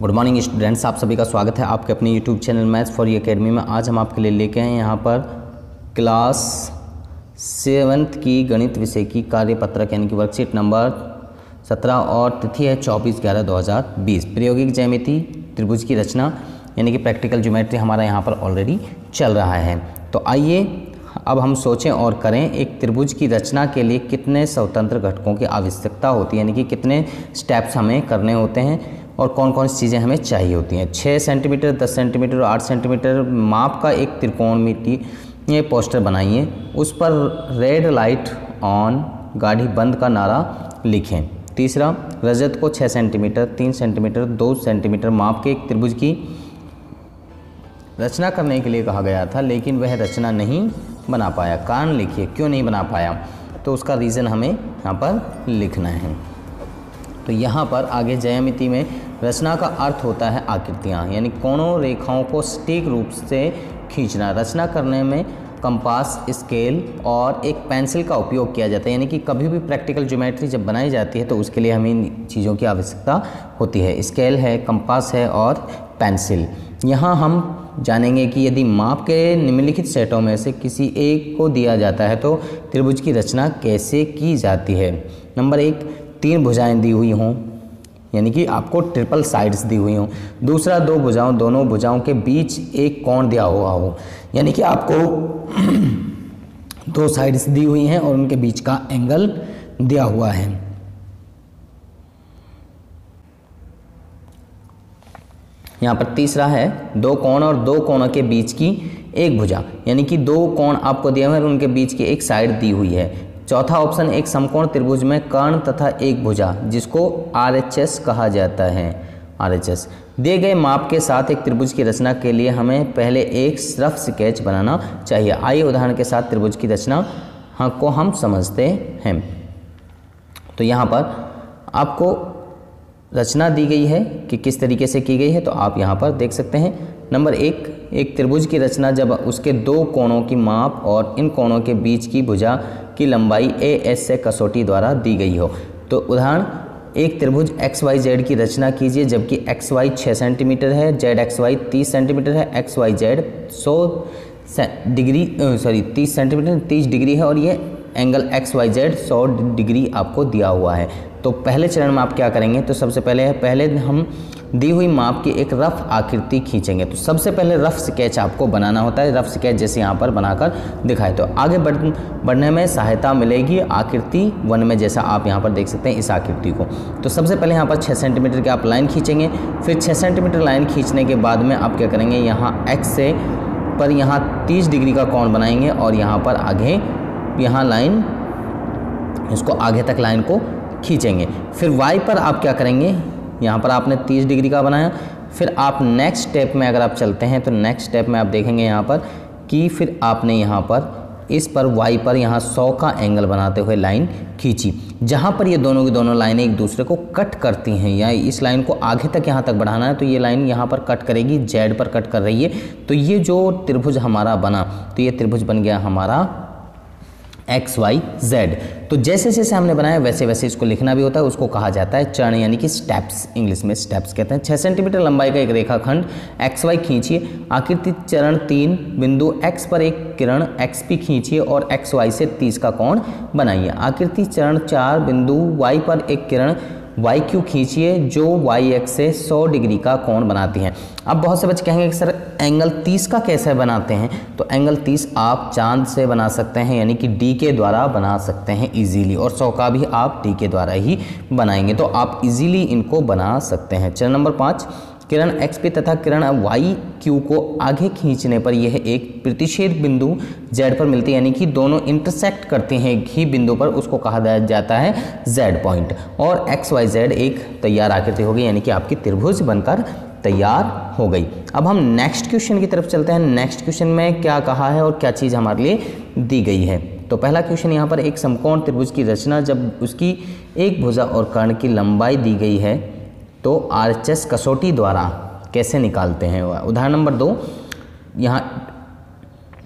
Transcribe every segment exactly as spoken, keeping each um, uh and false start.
Good morning students, आप सभी का स्वागत है आपके अपने YouTube channel maths for you academy में। आज हम आपके लिए लेके आए हैं यहाँ पर क्लास सेवन्थ की गणित विषय की कार्यपत्रक यानी कि वर्कशीट नंबर सत्रह और तिथि है चौबीस ग्यारह दो हज़ार बीस। प्रायोगिक ज्यामिति त्रिभुज की रचना यानी कि प्रैक्टिकल ज्योमेट्री हमारा यहाँ पर ऑलरेडी चल रहा है। तो आइए अब हम सोचें और करें, एक त्रिभुज की रचना के लिए कितने स्वतंत्र घटकों की आवश्यकता होती है, यानी कि कितने स्टेप्स हमें करने होते हैं और कौन कौन सी चीज़ें हमें चाहिए होती हैं। छः सेंटीमीटर, दस सेंटीमीटर और आठ सेंटीमीटर माप का एक त्रिकोणमितीय ये पोस्टर बनाइए, उस पर रेड लाइट ऑन गाड़ी बंद का नारा लिखें। तीसरा, रजत को छः सेंटीमीटर, तीन सेंटीमीटर, दो सेंटीमीटर माप के एक त्रिभुज की रचना करने के लिए कहा गया था, लेकिन वह रचना नहीं बना पाया। कारण लिखिए, क्यों नहीं बना पाया, तो उसका रीज़न हमें यहाँ पर लिखना है। तो यहाँ पर आगे ज्यामिति में रचना का अर्थ होता है आकृतियाँ, यानी कोणों रेखाओं को सटीक रूप से खींचना। रचना करने में कंपास, स्केल और एक पेंसिल का उपयोग किया जाता है, यानी कि कभी भी प्रैक्टिकल ज्योमेट्री जब बनाई जाती है तो उसके लिए हमें इन चीज़ों की आवश्यकता होती है। स्केल है, कंपास है और पेंसिल। यहाँ हम जानेंगे कि यदि माप के निम्नलिखित सेटों में से किसी एक को दिया जाता है तो त्रिभुज की रचना कैसे की जाती है। नंबर एक, तीन भुजाएं दी हुई हों, यानी कि आपको ट्रिपल साइड्स दी हुई हों। दूसरा, दो भुजाओं दोनों भुजाओं के बीच एक कोण दिया हुआ हो, यानी कि आपको दो साइड्स दी हुई हैं और उनके बीच का एंगल दिया हुआ है। यहाँ पर तीसरा है, दो कोण और दो कोणों के बीच की एक भुजा, यानी कि दो कोण आपको दिए हुए हैं और उनके बीच की एक साइड दी हुई है। चौथा ऑप्शन, एक समकोण त्रिभुज में कर्ण तथा एक भुजा, जिसको आर एच एस कहा जाता है। आर एच एस दिए गए माप के साथ एक त्रिभुज की रचना के लिए हमें पहले एक रफ स्केच बनाना चाहिए। आइए उदाहरण के साथ त्रिभुज की रचना हाँ को हम समझते हैं। तो यहाँ पर आपको रचना दी गई है कि किस तरीके से की गई है, तो आप यहाँ पर देख सकते हैं। नंबर एक, एक त्रिभुज की रचना जब उसके दो कोणों की माप और इन कोणों के बीच की भुजा की लंबाई ए एस से कसौटी द्वारा दी गई हो। तो उदाहरण, एक त्रिभुज एक्स वाई जेड की रचना कीजिए, जबकि एक्स वाई छः सेंटीमीटर है, जेड एक्स वाई तीस सेंटीमीटर है, एक्स वाई जेड सौ डिग्री सॉरी तीस सेंटीमीटर तीस डिग्री है और ये एंगल एक्स वाई जेड सौ डिग्री आपको दिया हुआ है। तो पहले चरण में आप क्या करेंगे, तो सबसे पहले है पहले हम दी हुई माप की एक रफ आकृति खींचेंगे। तो सबसे पहले रफ स्केच आपको बनाना होता है, रफ स्केच जैसे यहाँ पर बनाकर दिखाए तो आगे बढ़ बढ़ने में सहायता मिलेगी आकृति वन में, जैसा आप यहाँ पर देख सकते हैं इस आकृति को। तो सबसे पहले यहाँ पर छः सेंटीमीटर की आप लाइन खींचेंगे, फिर छः सेंटीमीटर लाइन खींचने के बाद में आप क्या करेंगे, यहाँ एक्स से पर यहाँ तीस डिग्री का कोण बनाएंगे और यहाँ पर आगे यहाँ लाइन इसको आगे तक लाइन को खींचेंगे। फिर वाई पर आप क्या करेंगे, यहाँ पर आपने तीस डिग्री का बनाया, फिर आप नेक्स्ट स्टेप में अगर आप चलते हैं तो नेक्स्ट स्टेप में आप देखेंगे यहाँ पर कि फिर आपने यहाँ पर इस पर वाई पर यहाँ सौ का एंगल बनाते हुए लाइन खींची, जहाँ पर ये दोनों की दोनों लाइनें एक दूसरे को कट करती हैं, या इस लाइन को आगे तक यहाँ तक बढ़ाना है तो ये लाइन यहाँ पर कट करेगी, जेड पर कट कर रही है। तो ये जो त्रिभुज हमारा बना, तो ये त्रिभुज बन गया हमारा एक्स वाई जेड। तो जैसे जैसे हमने बनाया वैसे वैसे इसको लिखना भी होता है, उसको कहा जाता है चरण यानी कि स्टेप्स, इंग्लिश में स्टेप्स कहते हैं। छः सेंटीमीटर लंबाई का एक रेखाखंड एक्स वाई खींचिए। आकृति चरण तीन, बिंदु एक्स पर एक किरण एक्स पी खींचिए और एक्स वाई से तीस का कोण बनाइए। आकृति चरण चार, बिंदु वाई पर एक किरण वाई क्यू खींचिए जो वाई एक्स से सौ डिग्री का कोण बनाती हैं। अब बहुत से बच्चे कहेंगे कि सर एंगल तीस का कैसे बनाते हैं, तो एंगल तीस आप चांद से बना सकते हैं, यानी कि डी के द्वारा बना सकते हैं इजीली, और सौ का भी आप डी के द्वारा ही बनाएंगे, तो आप इजीली इनको बना सकते हैं। चरण नंबर पाँच, किरण एक्स पी तथा किरण वाई क्यू को आगे खींचने पर यह एक प्रतिच्छेद बिंदु जेड पर मिलती है, यानी कि दोनों इंटरसेक्ट करते हैं एक ही बिंदु पर, उसको कहा जाता है जेड पॉइंट, और एक्स वाई जेड एक तैयार आकृति होगी, यानी कि आपकी त्रिभुज बनकर तैयार हो गई। अब हम नेक्स्ट क्वेश्चन की तरफ चलते हैं। नेक्स्ट क्वेश्चन में क्या कहा है और क्या चीज़ हमारे लिए दी गई है। तो पहला क्वेश्चन यहाँ पर, एक समकोण त्रिभुज की रचना जब उसकी एक भुजा और कर्ण की लंबाई दी गई है तो आर एच एस कसौटी द्वारा कैसे निकालते हैं। उदाहरण नंबर दो, यहाँ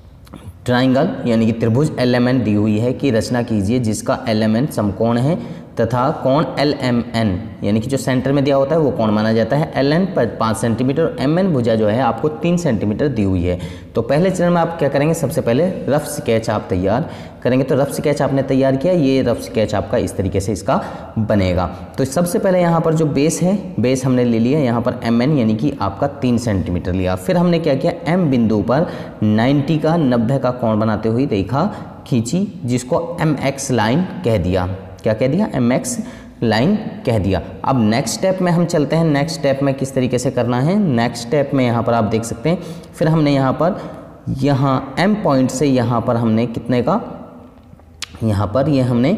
ट्राइंगल यानी कि त्रिभुज एलिमेंट दी हुई है कि रचना कीजिए जिसका एलिमेंट समकोण है तथा कोण एल एम एन यानी कि जो सेंटर में दिया होता है वो कोण माना जाता है। एल एन पर पाँच सेंटीमीटर और एम एन भुजा जो है आपको तीन सेंटीमीटर दी हुई है। तो पहले चरण में आप क्या करेंगे, सबसे पहले रफ स्केच आप तैयार करेंगे। तो रफ स्केच आपने तैयार किया, ये रफ स्केच आपका इस तरीके से इसका बनेगा। तो सबसे पहले यहाँ पर जो बेस है, बेस हमने ले लिया यहाँ पर एम एन यानी कि आपका तीन सेंटीमीटर लिया। फिर हमने क्या किया, एम बिंदु पर नब्बे का नब्बे का कोण बनाते हुए रेखा खींची, जिसको एम एक्स लाइन कह दिया। क्या कह दिया, एम एक्स लाइन कह दिया। अब नेक्स्ट स्टेप में हम चलते हैं। नेक्स्ट स्टेप में किस तरीके से करना है, नेक्स्ट स्टेप में यहाँ पर आप देख सकते हैं। फिर हमने यहाँ पर यहाँ एम पॉइंट से यहाँ पर हमने कितने का, यहाँ पर ये हमने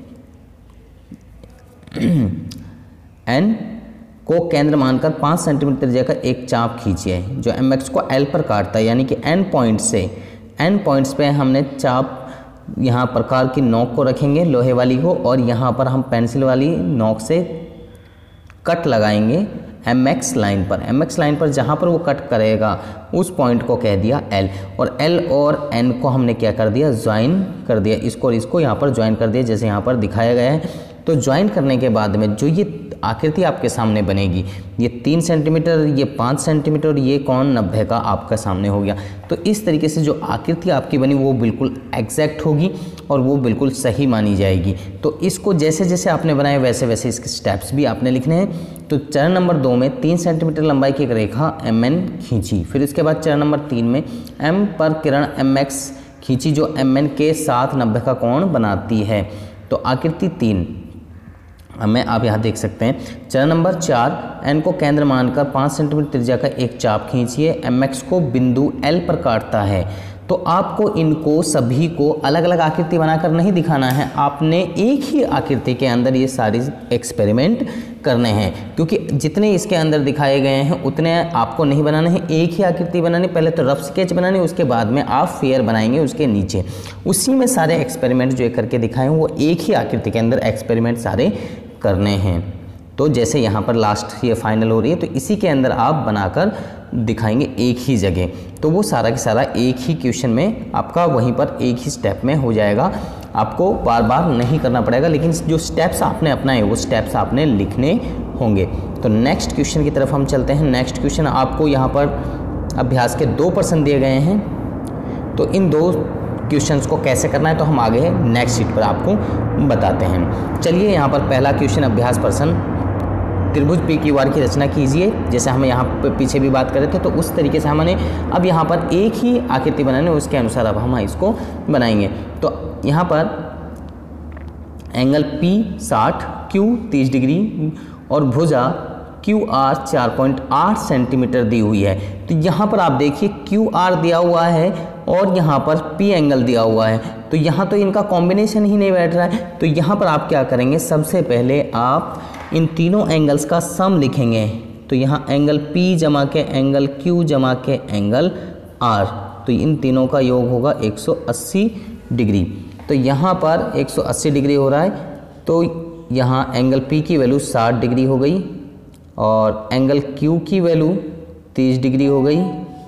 एन को केंद्र मानकर पाँच सेंटीमीटर त्रिज्या का एक चाप खींचिए जो एम एक्स को एल पर काटता है। यानी कि एन पॉइंट से एन पॉइंट्स पे हमने चाप यहाँ प्रकार की नोक को रखेंगे, लोहे वाली को, और यहाँ पर हम पेंसिल वाली नोक से कट लगाएंगे एम एक्स लाइन पर। एम एक्स लाइन पर जहाँ पर वो कट करेगा उस पॉइंट को कह दिया एल, और एल और एन को हमने क्या कर दिया, ज्वाइन कर दिया। इसको और इसको यहाँ पर ज्वाइन कर दिया जैसे यहाँ पर दिखाया गया है। तो ज्वाइन करने के बाद में जो ये आकृति आपके सामने बनेगी, ये तीन सेंटीमीटर, ये पाँच सेंटीमीटर और ये कोण नब्बे का आपका सामने हो गया। तो इस तरीके से जो आकृति आपकी बनी वो बिल्कुल एग्जैक्ट होगी और वो बिल्कुल सही मानी जाएगी। तो इसको जैसे जैसे आपने बनाया वैसे वैसे इसके स्टेप्स भी आपने लिखने हैं। तो चरण नंबर दो में तीन सेंटीमीटर लंबाई की एक रेखा एम एन खींची। फिर इसके बाद चरण नंबर तीन में एम पर किरण एम एक्स खींची जो एम एन के साथ नब्बे का कोण बनाती है। तो आकृति तीन हमें आप यहाँ देख सकते हैं। चरण नंबर चार, एन को केंद्र मानकर पाँच सेंटीमीटर त्रिज्या का एक चाप खींचिए, एम एक्स को बिंदु एल पर काटता है। तो आपको इनको सभी को अलग अलग आकृति बनाकर नहीं दिखाना है, आपने एक ही आकृति के अंदर ये सारी एक्सपेरिमेंट करने हैं, क्योंकि जितने इसके अंदर दिखाए गए हैं उतने आपको नहीं बनाने हैं। एक ही आकृति बनानी, पहले तो रफ स्केच बनानी, उसके बाद में आप फेयर बनाएंगे उसके नीचे। उसी में सारे एक्सपेरिमेंट जो करके दिखाए हैं वो एक ही आकृति के अंदर एक्सपेरिमेंट सारे करने हैं। तो जैसे यहाँ पर लास्ट ये फाइनल हो रही है, तो इसी के अंदर आप बनाकर दिखाएंगे एक ही जगह। तो वो सारा का सारा एक ही क्वेश्चन में आपका वहीं पर एक ही स्टेप में हो जाएगा, आपको बार बार नहीं करना पड़ेगा। लेकिन जो स्टेप्स आपने अपनाए वो स्टेप्स आपने लिखने होंगे। तो नेक्स्ट क्वेश्चन की तरफ हम चलते हैं। नेक्स्ट क्वेश्चन आपको यहाँ पर अभ्यास के दो प्रश्न दिए गए हैं। तो इन दो क्वेश्चंस को कैसे करना है तो हम आगे नेक्स्ट शीट पर आपको बताते हैं। चलिए यहाँ पर पहला क्वेश्चन अभ्यास प्रश्न, त्रिभुज पी क्यू आर की रचना कीजिए। जैसे हम यहाँ पर पीछे भी बात कर रहे थे तो उस तरीके से हमने अब यहाँ पर एक ही आकृति बनाने, उसके अनुसार अब हम इसको बनाएंगे। तो यहाँ पर एंगल पी साठ, क्यू तीस डिग्री और भुजा क्यू आर चार पॉइंट आठ सेंटीमीटर दी हुई है। तो यहाँ पर आप देखिए क्यू आर दिया हुआ है और यहाँ पर पी एंगल दिया हुआ है। तो यहाँ तो इनका कॉम्बिनेशन ही नहीं बैठ रहा है। तो यहाँ पर आप क्या करेंगे, सबसे पहले आप इन तीनों एंगल्स का सम लिखेंगे। तो यहाँ एंगल P जमा के एंगल Q जमा के एंगल R, तो इन तीनों का योग होगा एक सौ अस्सी डिग्री। तो यहाँ पर एक सौ अस्सी डिग्री हो रहा है, तो यहाँ एंगल P की वैल्यू साठ डिग्री हो गई और एंगल Q की वैल्यू तीस डिग्री हो गई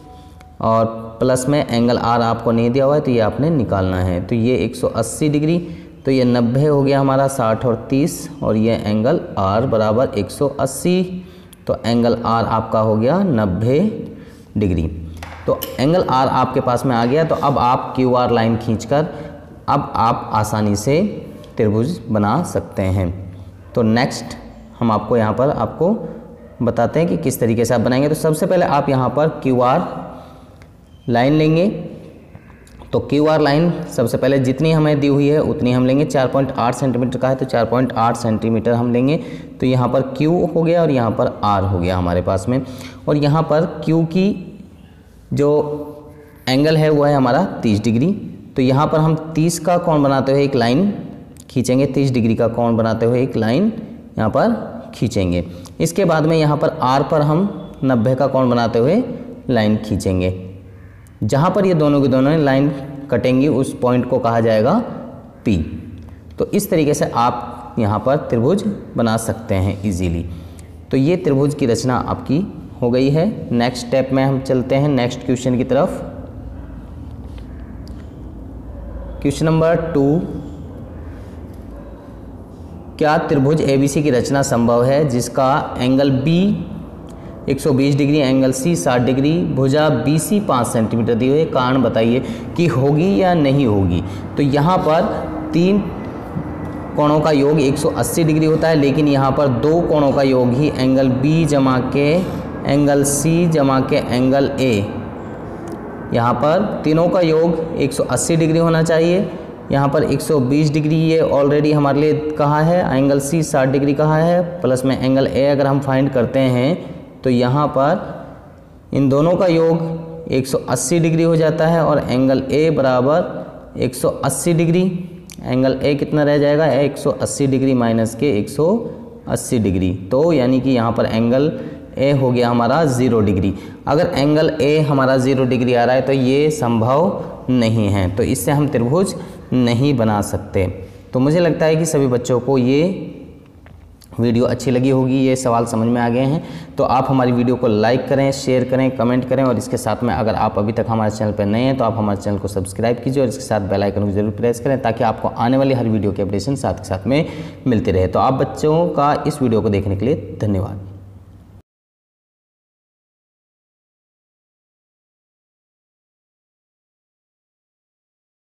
और प्लस में एंगल R आपको नहीं दिया हुआ है तो ये आपने निकालना है। तो ये एक सौ अस्सी डिग्री, तो ये नब्बे हो गया हमारा, साठ और तीस, और ये एंगल R बराबर एक सौ अस्सी। तो एंगल R आपका हो गया नब्बे डिग्री। तो एंगल R आपके पास में आ गया। तो अब आप क्यू आर लाइन खींचकर अब आप आसानी से त्रिभुज बना सकते हैं। तो नेक्स्ट हम आपको यहाँ पर आपको बताते हैं कि किस तरीके से आप बनाएंगे। तो सबसे पहले आप यहाँ पर क्यू आर लाइन लेंगे। तो क्यू आर लाइन सबसे पहले जितनी हमें दी हुई है उतनी हम लेंगे। चार पॉइंट आठ सेंटीमीटर का है तो चार पॉइंट आठ सेंटीमीटर हम लेंगे। तो यहाँ पर Q हो गया और यहाँ पर R हो गया हमारे पास में। और यहाँ पर Q की जो एंगल है वो है हमारा तीस डिग्री। तो यहाँ पर हम तीस का कोण बनाते हुए एक लाइन खींचेंगे, तीस डिग्री का कोण बनाते हुए एक लाइन यहाँ पर खींचेंगे। इसके बाद में यहाँ पर R पर हम नब्बे का कोण बनाते हुए लाइन खींचेंगे। जहाँ पर ये दोनों की दोनों लाइन कटेंगी उस पॉइंट को कहा जाएगा P। तो इस तरीके से आप यहाँ पर त्रिभुज बना सकते हैं इजीली। तो ये त्रिभुज की रचना आपकी हो गई है। नेक्स्ट स्टेप में हम चलते हैं नेक्स्ट क्वेश्चन की तरफ। क्वेश्चन नंबर टू, क्या त्रिभुज ए बी सी की रचना संभव है जिसका एंगल बी एक सौ बीस डिग्री, एंगल सी साठ डिग्री, भुजा बी सी पाँच सेंटीमीटर दी हुई है? कारण बताइए कि होगी या नहीं होगी। तो यहाँ पर तीन कोणों का योग एक सौ अस्सी डिग्री होता है, लेकिन यहाँ पर दो कोणों का योग ही एंगल बी जमा के एंगल सी जमा के एंगल ए, यहाँ पर तीनों का योग एक सौ अस्सी डिग्री होना चाहिए। यहाँ पर एक सौ बीस डिग्री ये ऑलरेडी हमारे लिए कहा है, एंगल सी साठ डिग्री कहा है, प्लस में एंगल ए अगर हम फाइंड करते हैं तो यहाँ पर इन दोनों का योग एक सौ अस्सी डिग्री हो जाता है और एंगल ए बराबर एक सौ अस्सी डिग्री। एंगल ए कितना रह जाएगा? एक सौ अस्सी डिग्री माइनस के एक सौ अस्सी डिग्री, तो यानी कि यहाँ पर एंगल ए हो गया हमारा ज़ीरो डिग्री। अगर एंगल ए हमारा ज़ीरो डिग्री आ रहा है तो ये संभव नहीं है, तो इससे हम त्रिभुज नहीं बना सकते। तो मुझे लगता है कि सभी बच्चों को ये वीडियो अच्छी लगी होगी, ये सवाल समझ में आ गए हैं। तो आप हमारी वीडियो को लाइक करें, शेयर करें, कमेंट करें और इसके साथ में अगर आप अभी तक हमारे चैनल पर नए हैं तो आप हमारे चैनल को सब्सक्राइब कीजिए और इसके साथ बेल आइकन को जरूर प्रेस करें ताकि आपको आने वाली हर वीडियो के अपडेशन साथ के साथ में मिलते रहे। तो आप बच्चों का इस वीडियो को देखने के लिए धन्यवाद।